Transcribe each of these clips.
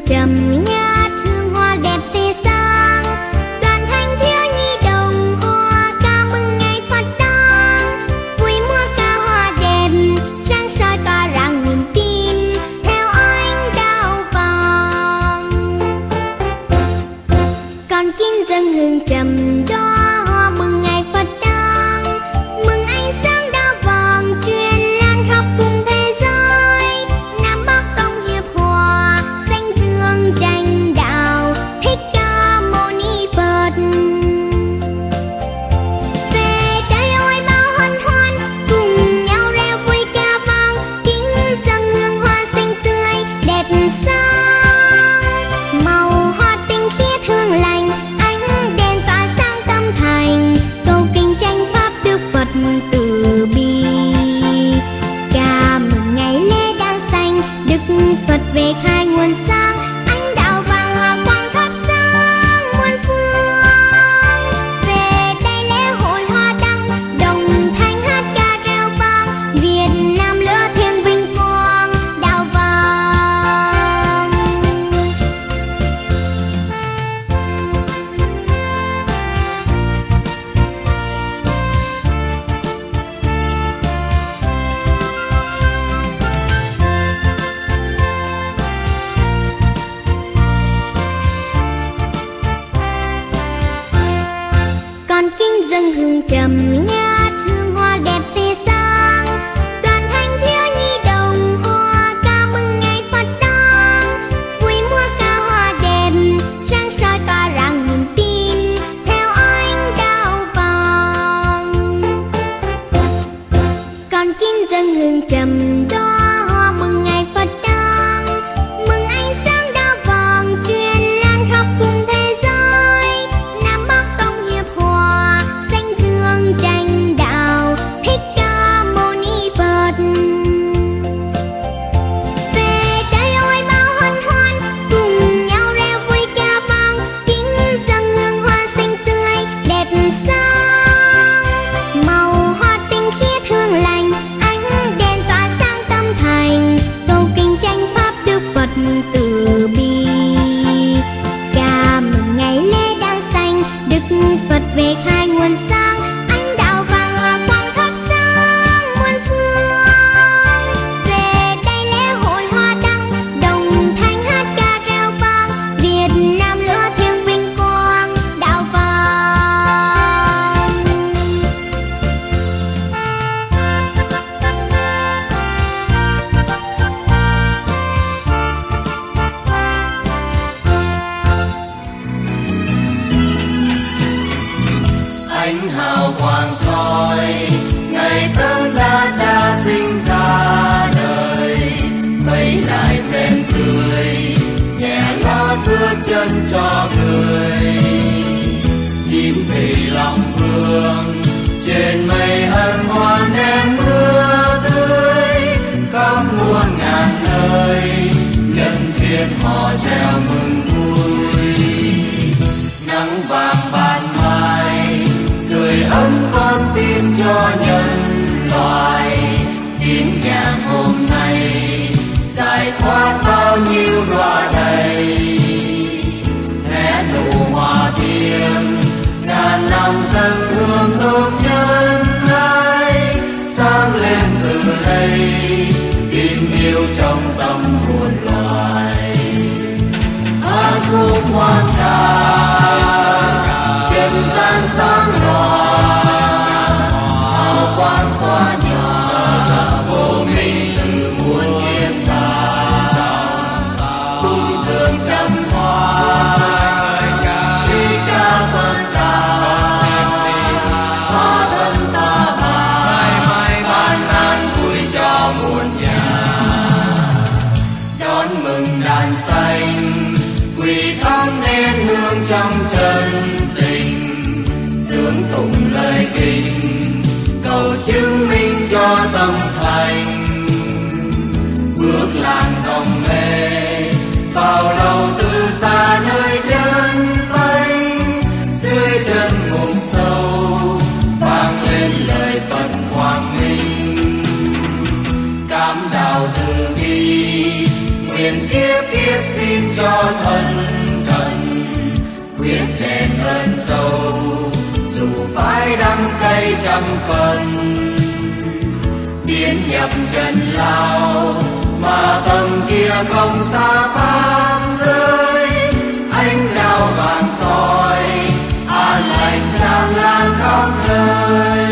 trầm ngát hương hoa đẹp tươi sáng. Đoàn thanh thiếu nhi đồng hoa ca mừng ngày Phật đản. Vui mùa ca hoa đẹp sáng soi tỏa rạng niềm tin theo ánh đao vàng. Con kính dâng hương trầm đóa hoa mừng ngày Phật đản. Mừng ánh sáng đao vàng truyền lan khắp cùng thế giới. Nam Bắc Tông hiệp hòa danh dương tranh đạo Thích Ca Mâu Ni Phật. Về đây ôi bao hân hoan cùng nhau reo vui ca vang. Kính dâng hương hoa xanh tươi đẹp sáng. Màu hoa tinh khiết hương lành ánh đèn tỏa sáng tâm thành. Cầu kinh tranh pháp Đức Phật từ bi. Ca mừng ngày lễ đăng sanh Đức Phật về khai nguồn sáng. Ánh đạo vàng hòa quang thắp sáng muôn phương. Về đây lễ hội hoa đăng đồng thanh hát ca reo vang. Việt Nam lửa thiêng vinh quang đạo vàng. Con kính dâng hương trầm ngát hương hoa đẹp tươi sáng. Đoàn thanh thiếu nhi đồng hoa ca mừng ngày Phật đản. Vui mùa ca hoa đẹp sáng soi tỏa rạng niềm tin theo ánh đao vàng. Con kính dâng hương trầm đóa hoa mừng ngày Phật đản. Mừng ánh sáng đao vàng truyền lan khắp cùng thế giới. Nam Bắc Tông hiệp hòa danh dương tranh đạo Thích Ca Mâu Ni Phật. Về đây ôi bao hân hoan cùng nhau reo vui ca vang. Kính dâng hương hoa xanh tươi đẹp sáng. Màu hoa tinh khiết hương lành ánh đèn tỏa sáng tâm thành. Cầu kinh tranh pháp Đức Phật từ bi. Ca mừng ngày lễ đăng sanh Đức Phật về khai nguồn sáng. Ánh đạo vàng hòa quang thắp sáng muôn phương. Về đây lễ hội hoa đăng đồng thanh hát ca reo vang. Việt Nam lửa thiêng vinh quang đạo vàng. Ánh hào quang soi ngày tân đã sinh ra đời. Mấy lại rèn tươi nhẹ lót bước chân cho người. Chim về lòng hương trên mây hân hoan em mưa tươi. Khắp muôn ngàn nơi nhân thiên họ reo mừng vui. Nắng vàng ban mai sưởi ấm con tim cho nhân loại. Tiếng nhạc hôm nay giải thoát bao nhiêu đọa đầy. Hé nụ hoa thiêng ngàn năm dâng hương thơm nhân lai. Sáng lên từ đây tình yêu trong tâm hồn loài. Hát khúc hoan ca trần gian sáng loa. Hào quang tỏa nhòa vô minh từ muôn kiếp xa. Cùng dương trăm hoa thi ca Phật đản. Hóa thân ta bà ban an vui cho muôn nhà. Đón mừng đàn xanh quỳ thắp nén hương trong chân tình. Sướng tụng lời kinh cầu chứng minh cho tâm thành. Bước làn dòng lệ vào đầu từ xa nơi chân tây. Dưới chân ngục sâu vang lên lời Phật quang minh. Cám đạo từ bi nguyện kiếp kiếp xin cho thân cần quyết đền ơn sâu, dù phải đắng cay trăm phần. Biến nhập trần lao mà tâm kia không xa pháp giới, ánh đao vàng soi an lành tràn lan khắp nơi.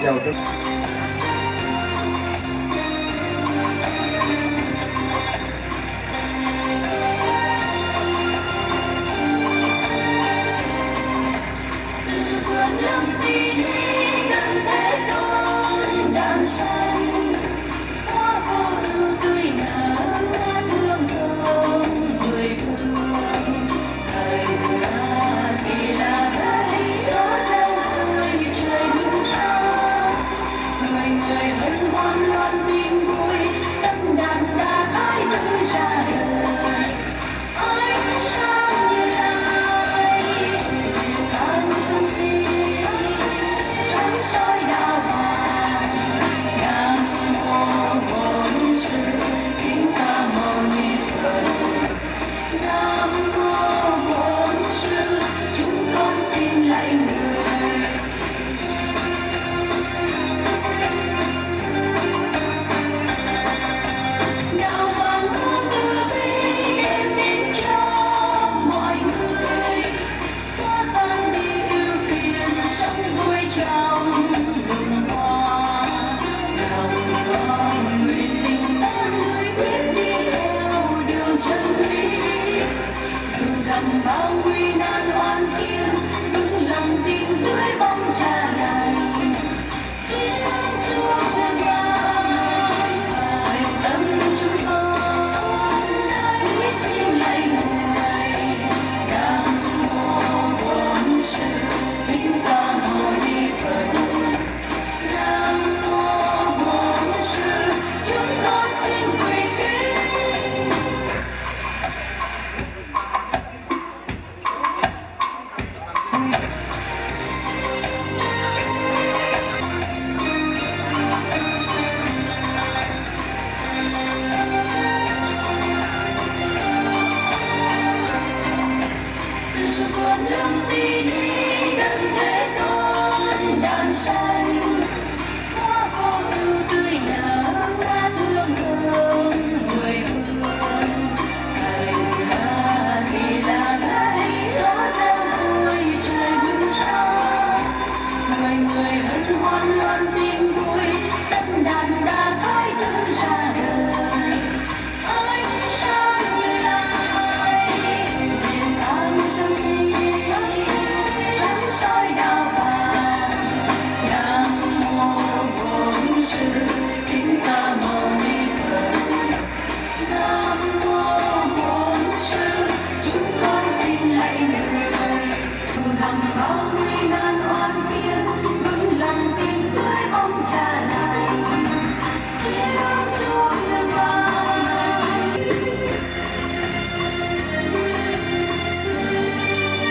chào tất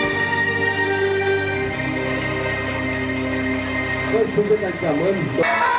Chúng tôi cảm ơn